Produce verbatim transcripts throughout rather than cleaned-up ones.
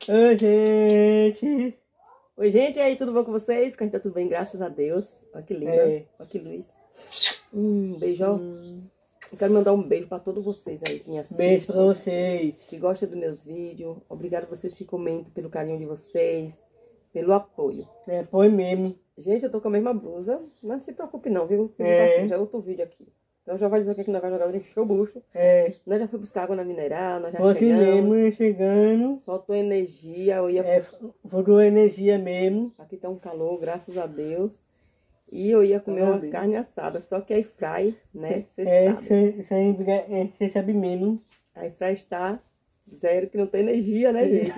Oi, gente. Oi, gente, e aí, tudo bom com vocês? Com a gente tá tudo bem, graças a Deus. Olha que linda. É. Olha que luz. Hum, beijão. Hum, Eu quero mandar um beijo pra todos vocês aí que me assistem. beijo pra vocês. Que gostam dos meus vídeos. Obrigado a vocês que comentam, pelo carinho de vocês, pelo apoio. É, foi mesmo. Gente, eu tô com a mesma blusa. Não se preocupe não, viu? Que É. não tá suja, é outro vídeo aqui. Então já vai dizer o que, é que nós vamos jogar, encher o bucho. É, Nós já fomos buscar água na mineral, nós já foi assim chegamos. mesmo, chegando. Faltou energia, eu ia... É, faltou energia mesmo. Aqui tá um calor, graças a Deus. E eu ia comer uma Parabéns. carne assada, só que a airfry, né, você É, sabe. você sabe mesmo. A airfry está zero, que não tem energia, né, gente?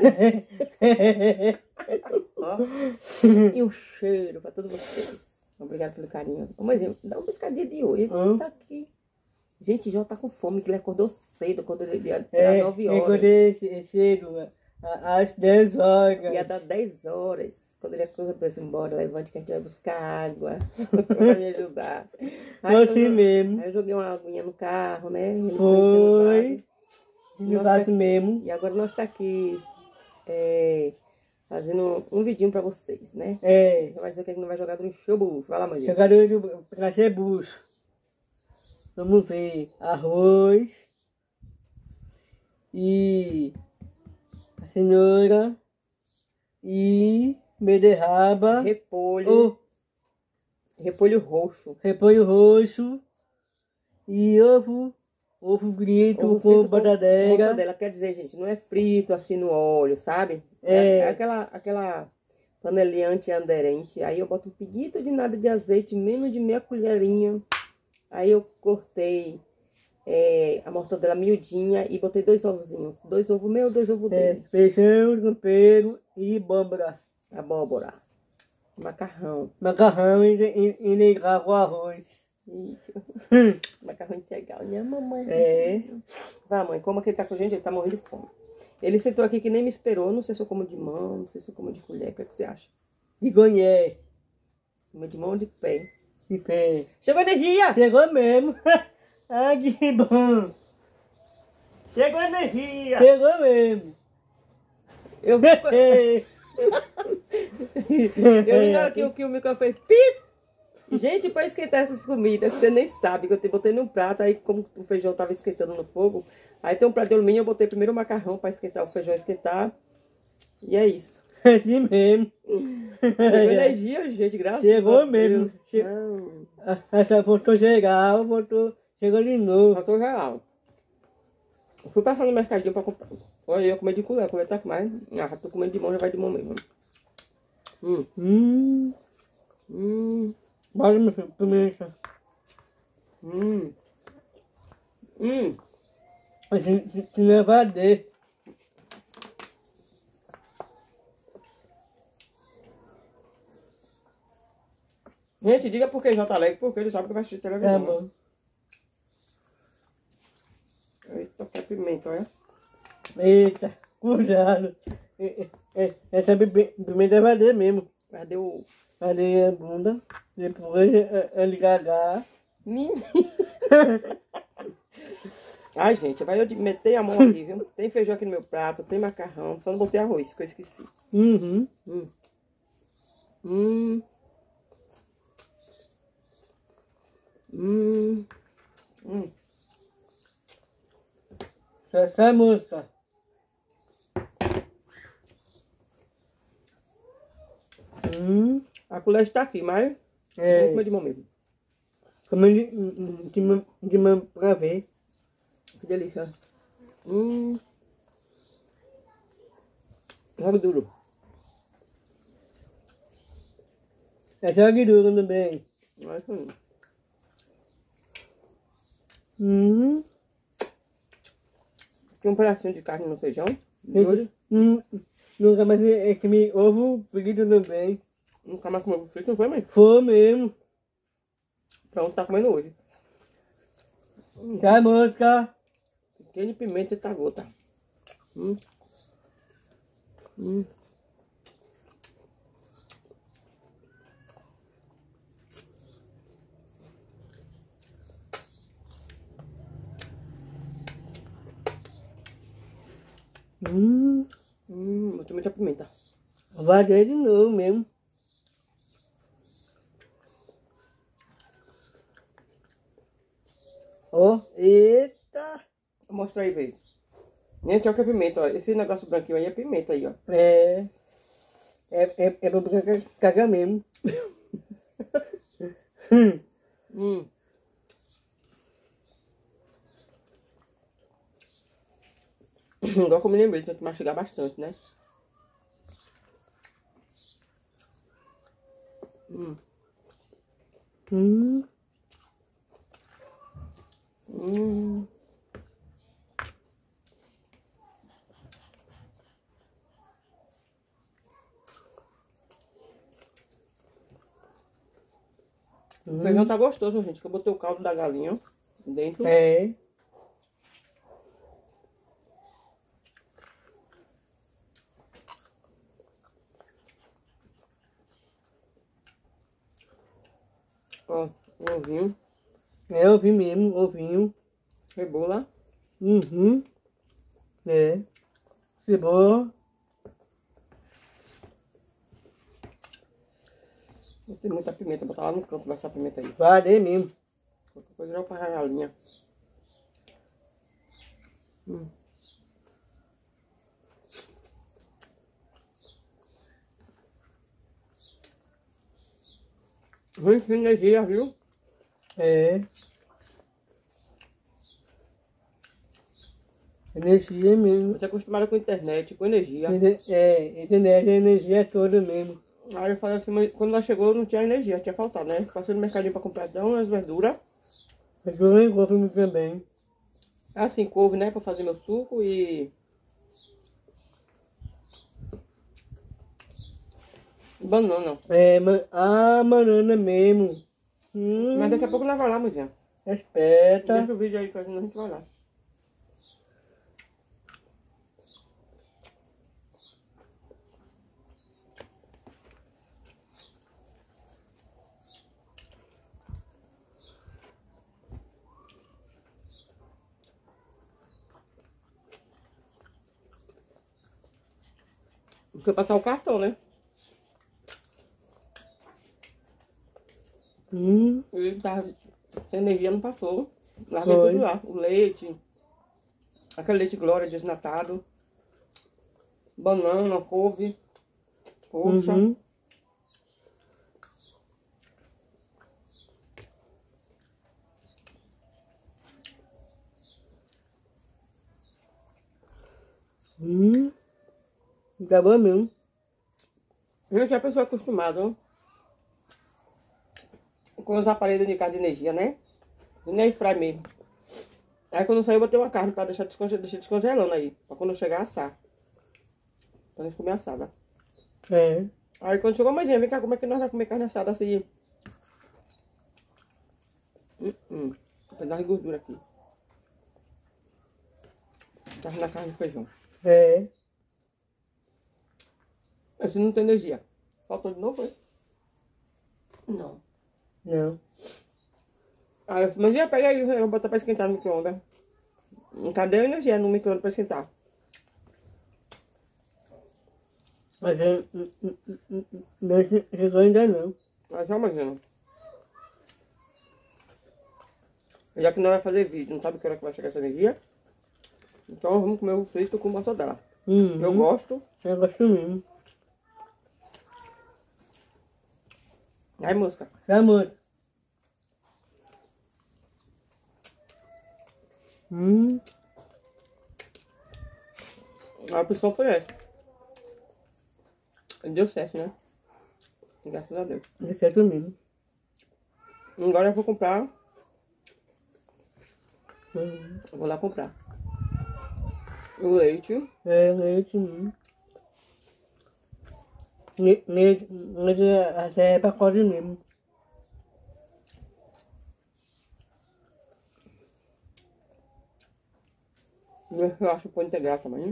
Ó, e um cheiro pra todos vocês. Obrigado pelo carinho. Ô, mãezinha, dá uma piscadinha de olho. Hum. Tá aqui. Gente, João tá com fome, que ele acordou cedo, quando ele ia É, dar nove horas. acordei cedo, às dez horas. Ia dar dez horas. Quando ele acordou, disse, embora, levante que a gente vai buscar água. Pra me ajudar. Foi assim eu, mesmo. aí eu joguei uma aguinha no carro, né? Ele Foi. enchendo o Não vaso. faço mesmo. E agora nós tá aqui é, fazendo um vidinho pra vocês, né? É, Vai dizer que ele não vai jogar do encher o bucho. Vai lá, mãe. jogador de prazer bucho. Vamos ver. Arroz. E a cenoura. E beterraba. Repolho. Oh, Repolho roxo. repolho roxo. E ovo. Ovo frito Ovo com frito batadeira. mortadela. Quer dizer, gente, não é frito assim no óleo, sabe? É. É aquela, aquela panelinha antiaderente. Aí eu boto um pedito de nada de azeite, menos de meia colherinha. Aí eu cortei é, a mortadela miudinha e botei dois ovozinhos. Dois ovos meus, dois ovos É, dele. feijão, tempero e abóbora. Abóbora. Macarrão. Macarrão e, e, e ligar com arroz. Isso. Macarrão integral, né, mamãe? É. Vai, mãe, como que ele tá com gente? Ele tá morrendo de fome. Ele sentou aqui que nem me esperou. Não sei se eu como de mão, não sei se eu como de colher. O que, é que você acha? De gonhé. Como de mão ou de pé? De pé. Chegou energia! Chegou mesmo. Ah, que bom. Chegou energia! Chegou mesmo. Eu vi, eu vi na hora que, o- que o microfone fez pip! Gente, pra esquentar essas comidas, que você nem sabe, que eu te botei num prato, aí como o feijão tava esquentando no fogo, aí tem um prato de alumínio, eu botei primeiro o macarrão pra esquentar, o feijão esquentar, e é isso. Assim mesmo. Chegou energia, gente, graças Chegou a mesmo. Deus. Che- Não, Ah, essa voltou chegar, voltou. Chegou de novo. faltou real. Eu fui passar no mercadinho pra comprar. Olha, eu comer de colher, a colher tá aqui mais. Ah, já tô comendo de mão, já vai de mão mesmo. Hum, Hum. hum, Bora, meu filho, pimenta. hum. Hum. Assim, se, se levar de. Gente, diga por que J Alegre, porque ele sabe que vai assistir Tá televisão. bom. Eita, que é pimenta, olha. Eita, cuidado. É, é, essa pipe- pimenta é valer mesmo. Cadê o... Valer a bunda. Depois é, é ligar. Menino. Ai, gente, vai eu de- meter a mão aqui, viu? Tem feijão aqui no meu prato, tem macarrão, só não botei arroz, que eu esqueci. Uhum. Hum. Hum. Hum. Hum. Essa é a música. Hum. A colher está aqui, mas... É. Vamos comer de mão mesmo. Como de, de, mão- de mão pra ver. Que delícia. Hum. Joga duro. É só que duro também. Olha isso aí. Uhum. Tem um pedacinho de carne no feijão. De hoje. Hum. Nunca mais é que me ovo frito também. Nunca mais comeu frito, não foi, mãe? Foi mesmo. Pronto, tá comendo hoje. Tá a música. Pequeno de pimenta e tá gota. Hum. Hum. Hum. Hum, botei muita pimenta. Variei de novo mesmo. Ó, eita. Mostra aí, vez. Gente, olha que é pimenta, ó. Esse negócio branquinho aí é pimenta aí, ó. É. É, é, é pra cagar, cagar mesmo. Hum. Igual como eu lembrei, tem que mastigar bastante, né? Hum. Hum. Hum. O feijão tá gostoso, gente, que eu botei o caldo da galinha dentro. É. Ó, um ovinho, É, ovinho mesmo, ovinho. cebola. Uhum. É. Cebola. Botei muita pimenta, botar lá no canto dessa pimenta aí. Variei mesmo. Qualquer coisa eu para a galinha. Hum. Gente, energia, viu? É. Energia mesmo. Você é acostumado com internet, com energia. Ene- É, internet, a energia é toda mesmo. Aí eu falei assim, mas quando ela chegou não tinha energia, tinha faltado, né? Passei no mercadinho pra comprar então as verduras. Mas eu nem gosto muito também. Assim, couve, né? Pra fazer meu suco e... banana. É, ma a banana mesmo. Hum, Mas daqui a pouco nós vai lá, mãezinha. Espeta. Deixa o vídeo aí fazendo, a gente vai lá. Porque passar o cartão, né? Hum, Ele tava sem energia, não passou. Larguei Foi. tudo lá. O leite, aquele leite Glória desnatado, banana, couve, coxa. uhum. Hum, tá bom mesmo. Gente, a pessoa é acostumada com os aparelhos de casa de energia, né? E nem fry mesmo. Aí quando saiu eu botei uma carne pra deixar desconge deixar descongelando aí. Pra quando chegar assar. Pra gente comer assada. É. Aí quando chegou, mãezinha, vem cá, como é que nós vamos comer carne assada assim? Hum, hum. Um pedaço de gordura aqui. Carne na carne de feijão. É. Esse não tem energia. Faltou de novo, foi? Não. Não. Aí eu falei, mãezinha, pega aí, eu vou botar pra esquentar no micro-ondas. Cadê a energia no micro-ondas pra esquentar? Mas é, hum, hum, hum, hum, hum, não chegou ainda não. Mas só imagina. Já que não vai fazer vídeo, não sabe que hora que vai chegar essa energia. Então vamos comer o frito com mortadela. Uhum. Eu gosto. Eu gosto mesmo. Aí, música. Tá, moço? Hum, A opção foi essa. Deu certo, né? Graças a Deus. é certo mesmo. Agora eu vou comprar. Hum, Eu vou lá comprar o leite. É, leite mesmo. Le- Leite, leite é- até é pacote mesmo. Eu acho pão integral também.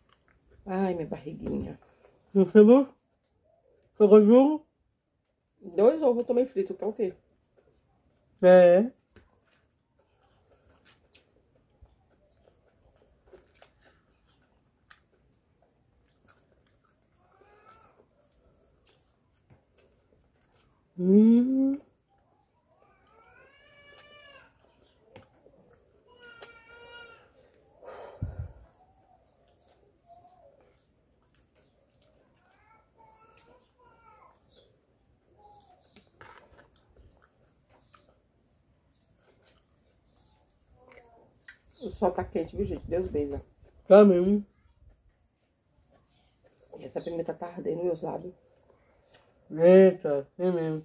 Ai, minha barriguinha. Não foi bom? Foi gostoso? Dois ovos também fritos, tá ok. É. Hum. O sol tá quente, viu, gente? Deus beija. Tá mesmo. E essa pimenta tá ardendo nos meus lábios. Eita, é mesmo.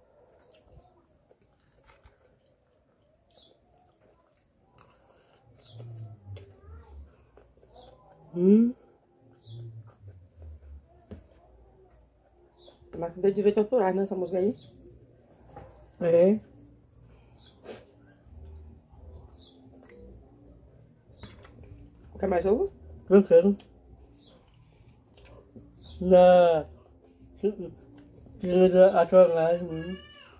Hum. Mas não deu direito autorais nessa música aí. É. Quer mais ovo? Não quero. Na. Tira a tua lágrima.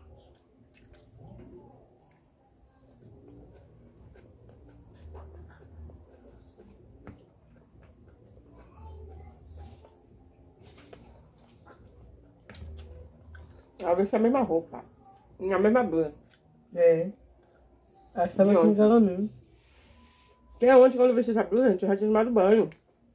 Ela vestiu a mesma roupa. A mesma blusa. É. Acho que tava De com onde? ela mesmo. Que é ontem, quando eu vesti essa blusa, gente, eu já tinha tomado banho.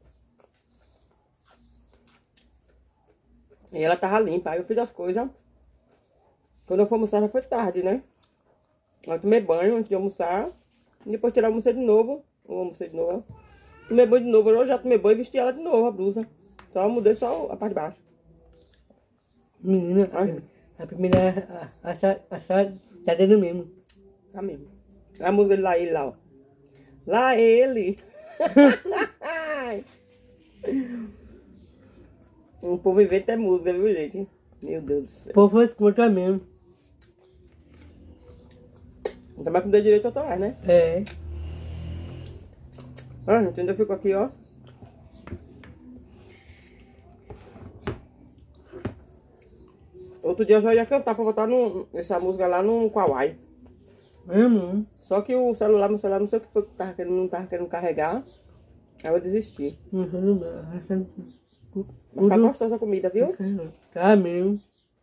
E ela tava limpa. Aí eu fiz as coisas. Quando eu fui almoçar, já foi tarde, né? Eu tomei banho antes de almoçar. E depois tirei almoçar de novo. Ou almocei de novo. Tomei banho de novo. Eu já tomei banho e vesti ela de novo, a blusa. Só eu mudei só a parte de baixo. Menina, Ai. a primeira assada tá dentro mesmo. Tá mesmo. A música de lá ele lá, ó. Lá ele. O povo inventa é música, viu, gente? Meu Deus do céu. O povo escuta mesmo. Não tá mais com direito autorais, né? É. Ah, gente, ainda fico aqui, ó. Outro dia eu já ia cantar pra botar no, essa música lá no Kawaii. É, não. Só que o celular, meu celular, não sei o que foi que tava querendo, não tava querendo carregar. Aí eu desisti. Não sei não. Mas tá gostosa a comida, viu? Tá mesmo.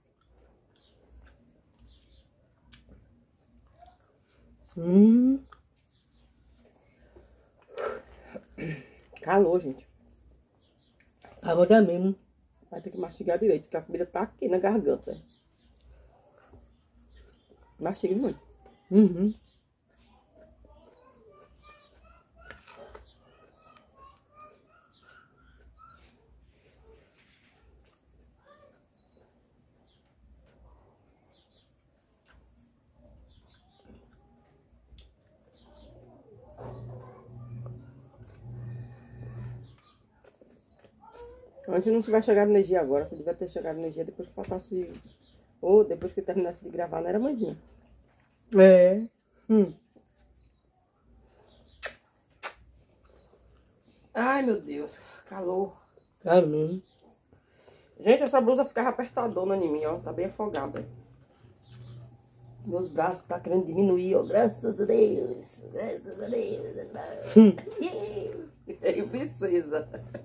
Hum. Calor, gente. Agora tá mesmo. Vai ter que mastigar direito, porque a comida tá aqui na garganta. Mastiga muito. Uhum. Antes não tiver chegado energia agora, só devia ter chegado energia depois que faltasse. Ou depois que terminasse de gravar, não era mãezinha. É. Hum. Ai, meu Deus, calor. Tá mesmo. Gente, essa blusa ficava apertadona em mim, ó. Tá bem afogada. Meus braços tá querendo diminuir, ó. Graças a Deus. Graças a Deus. Hum. Ei, princesa.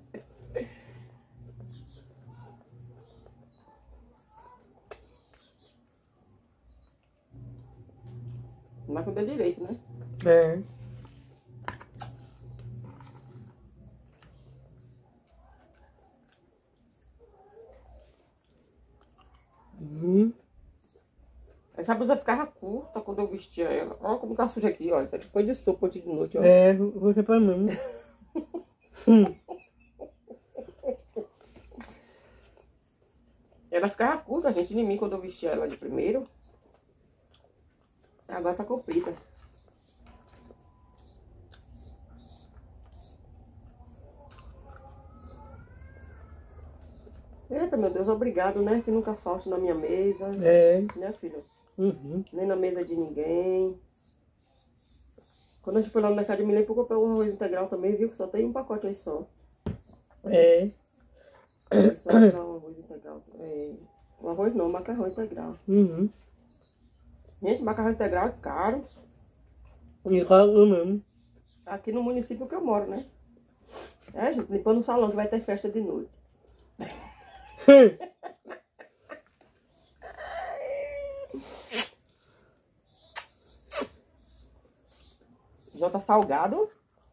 Mas com o dedo direito, né? É. Uhum. Essa blusa ficava curta quando eu vestia ela. Olha como tá suja aqui, ó. Isso aqui foi de sopa ontem de noite, ó. É, você pra mim. Hum. Ela ficava curta, gente, em mim quando eu vestia ela de primeiro. Agora tá comprida. Eita, meu Deus, obrigado, né? Que nunca falte na minha mesa. É. Né, filho? Uhum. Nem na mesa de ninguém. Quando a gente foi lá no mercado de milho, eu comprei um arroz integral também, viu? Que só tem um pacote aí só. É. Foi só comprar um arroz integral. É, O arroz não, macarrão integral. Uhum. Gente, macarrão integral é caro. E caro mesmo. Aqui no município que eu moro, né? É, gente, limpando o salão que vai ter festa de noite. Já tá salgado.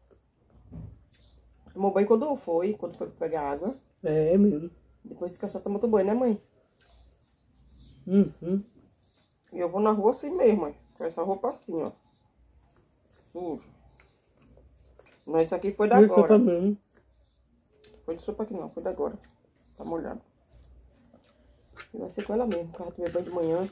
Tomou banho quando foi, quando foi pegar água. É mesmo. Depois disse que só tomou banho, né, mãe? Uhum. E eu vou na rua assim mesmo, mãe. Com essa roupa assim, ó. Suja. Mas isso aqui foi da E agora. sopa mesmo. Foi de sopa aqui não, foi da agora. Tá molhado. E vai ser com ela mesmo, porque ela tomei banho de manhã.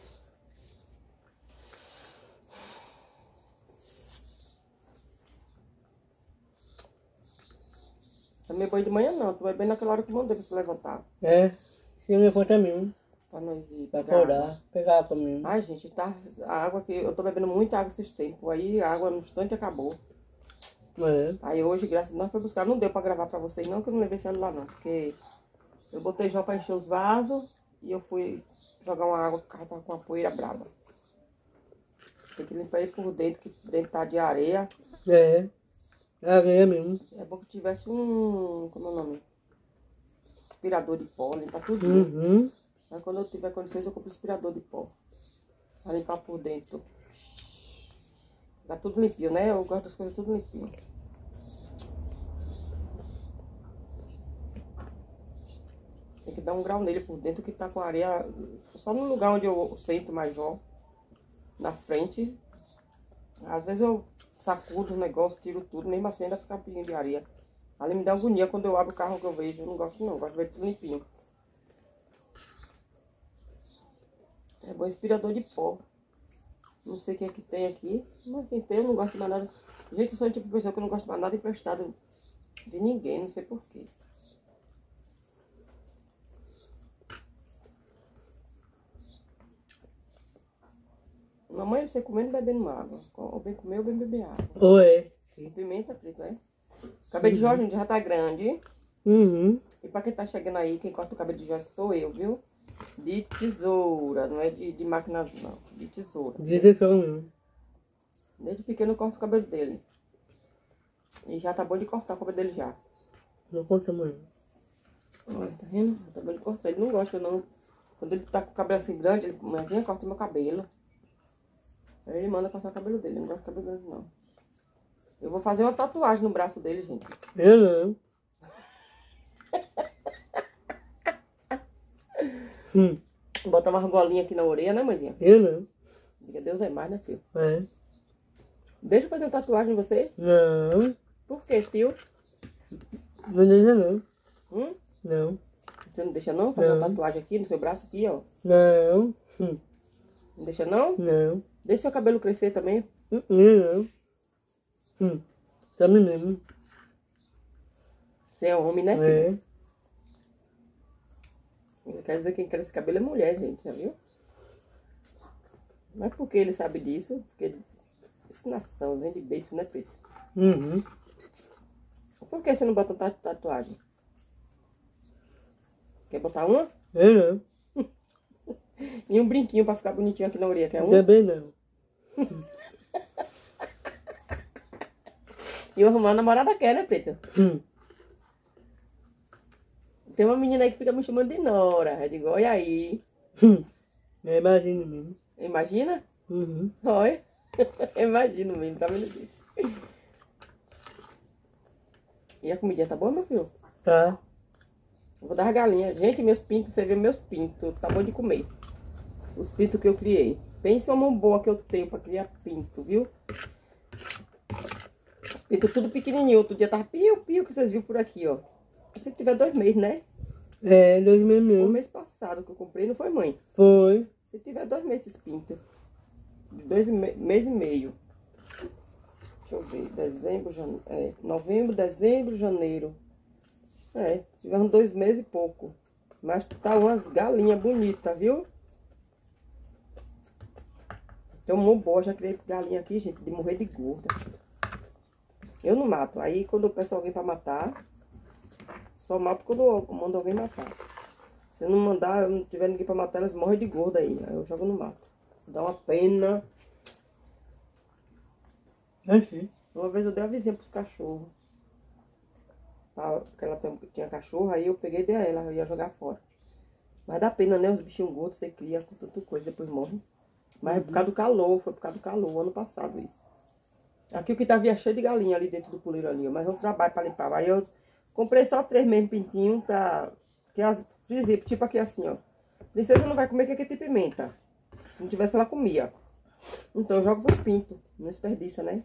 Tomei banho de manhã não, tomei banho naquela hora que eu mandei pra se levantar. É. Se levanta mesmo. Pra nós ir Pra pegar água. acordar. Pegar água mesmo. Ai, gente, tá, a água que eu tô bebendo muita água esses tempos. Aí a água no instante acabou. É. Aí hoje, graças a Deus, foi buscar. Não deu pra gravar pra vocês não, que eu não levei celular não. Porque eu botei já pra encher os vasos e eu fui jogar uma água que o carro tava com uma poeira braba. Tem que limpar ele por dentro, que dentro tá de areia. É. Areia mesmo. É bom que tivesse um, como é o nome? Aspirador de pó, limpar tudo. Uhum. Mas quando eu tiver condições, eu compro aspirador de pó. Pra limpar por dentro. Ficar tudo limpinho, né? Eu gosto das coisas tudo limpinho. Tem que dar um grau nele por dentro, que tá com areia. Só no lugar onde eu sento mais, ó. Na frente. Às vezes eu sacudo o negócio, tiro tudo. Mesmo assim ainda fica pinho de areia. Ali me dá agonia quando eu abro o carro que eu vejo. Eu não gosto não, eu gosto de ver tudo limpinho. É bom inspirador de pó. Não sei quem é que tem aqui, mas quem tem eu não gosto de mais nada. Gente, eu sou o tipo de pessoa que eu não gosto de mais nada emprestado de ninguém, não sei porquê. Mamãe, você comendo e bebendo água. Ou bem comer ou bem beber água. Oi. Pimenta preta, né? Cabelo de Jorge já tá grande. Uhum. E pra quem tá chegando aí, quem corta o cabelo de Jorge sou eu, viu? De tesoura, não é de, de máquina não, de tesoura. De tesoura mesmo. Desde pequeno eu corto o cabelo dele. E já tá bom de cortar o cabelo dele já. Não conta mais. Olha, tá vendo? Tá bom de cortar. Ele não gosta não. Quando ele tá com o cabelo assim grande, ele mãezinha, corta o meu cabelo. Aí ele manda cortar o cabelo dele, ele não gosta de cabelo grande não. Eu vou fazer uma tatuagem no braço dele, gente. Eu não. Hum. Botar uma argolinha aqui na orelha, né, mãezinha? Eu não. Diga Deus é mais, né, filho? É. Deixa eu fazer uma tatuagem em você. Não. Por quê, filho? Não deixa não. Hum? Não. Você não deixa não? Fazer Não. uma tatuagem aqui no seu braço aqui, ó. Não. Hum. Não deixa não? Não. Deixa seu cabelo crescer também. Hum, não. Hum. Também mesmo. Você é homem, né, filho? É. Quer dizer que quem cresce cabelo é mulher, gente, já viu? Não é porque ele sabe disso, porque ensinação, vem de beijo, né, Preto? Uhum. Por que você não bota tatu- tatuagem? Quer botar uma? Eu não. E um brinquinho pra ficar bonitinho aqui na orelha, quer um? Também não. E eu arrumar uma namorada quer, né, Preto? Hum. Tem uma menina aí que fica me chamando de Nora. Eu digo, olha aí. Hum. Eu imagino mesmo. Imagina? Uhum. Olha. Imagino mesmo, tá vendo, gente? E a comidinha tá boa, meu filho? Tá. Eu vou dar as galinhas. Gente, meus pintos, você vê meus pintos. Tá bom de comer. Os pintos que eu criei. Pense uma mão boa que eu tenho pra criar pinto, viu? Os pintos tudo pequenininho. Outro dia tava piu-piu que vocês viram por aqui, ó. Se tiver dois meses, né? É, dois meses Foi o mesmo. mês passado que eu comprei, não foi, mãe? Foi. Se tiver dois meses esses pintos. Dois me meses e meio. Deixa eu ver. Dezembro, janeiro. É, novembro, dezembro, janeiro. É, tivemos dois meses e pouco. Mas tá umas galinhas bonitas, viu? Tem uma boa, já criei galinha aqui, gente, de morrer de gorda. Eu não mato. Aí quando eu peço alguém pra matar, só mato quando eu mando alguém matar. Se eu não mandar, eu não tiver ninguém pra matar, elas morrem de gorda aí. Aí eu jogo no mato. Dá uma pena. Assim. Uma vez eu dei a vizinha pros cachorros. Tá, porque ela tem- tinha cachorro, aí eu peguei e dei a ela, eu ia jogar fora. Mas dá pena, né? Os bichinhos gordos, você cria com tanta coisa, depois morre. Mas é por causa do calor, foi por causa do calor, ano passado isso. Aqui o que tava cheio de galinha ali dentro do puleiro ali, ó, mas eu trabalho pra limpar. Aí eu comprei só três mesmo pintinhos pra... Que as, por exemplo, tipo aqui assim, ó. Princesa não vai comer que aqui tem pimenta. Se não tivesse, ela comia. Então eu jogo pros pintos, não desperdiça, né?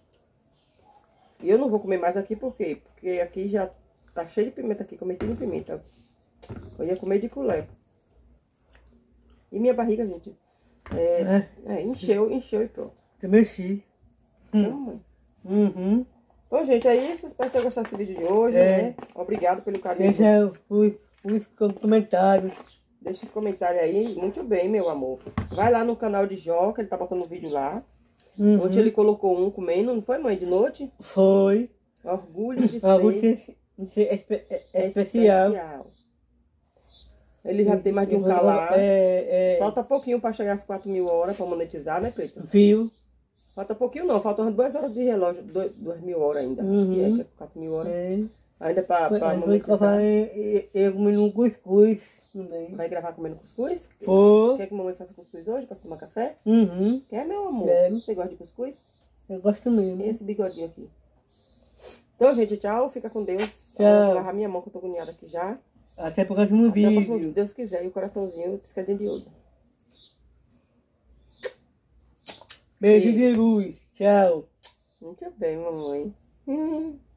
E eu não vou comer mais aqui, por quê? Porque aqui já tá cheio de pimenta aqui, comi tudo pimenta. Eu ia comer de colher. E minha barriga, gente, é, É, é, encheu, encheu e pronto. que mexi. Encheu, mamãe. Uhum. Então, gente, é isso. Espero ter gostado desse vídeo de hoje, É. né? Obrigado pelo carinho. Deixa os, os comentários. Deixa os comentários aí. Muito bem, meu amor. Vai lá no canal de Jó, que ele tá botando um vídeo lá. Uhum. Ontem ele colocou um comendo, não foi, mãe? De noite? Foi. Orgulho de ser Algo de ser, de ser espe- é- especial. Ele já tem mais de um calar. É, é, Falta pouquinho pra chegar às quatro mil horas pra monetizar, né, Preto? Viu? Falta pouquinho não, faltam duas horas de relógio, dois, duas mil horas ainda. Acho que é, Uhum. que é quatro mil horas. É. Ainda pra, pra Foi monetizar. eu comendo um cuscuz também. Vai gravar comendo cuscuz? Foi. Quer que a mamãe faça cuscuz hoje pra tomar café? Uhum. Quer, meu amor? Quero. Você gosta de cuscuz? Eu gosto mesmo. E esse bigodinho aqui. Então, gente, tchau. Fica com Deus. Tchau. Eu vou lavar minha mão que eu tô agoniada aqui já. Até pro próximo Até o próximo, se vídeo. Deus quiser. E o coraçãozinho piscadinho de olho. Beijo Beijo. de luz. Tchau. Muito bem, mamãe. Hum.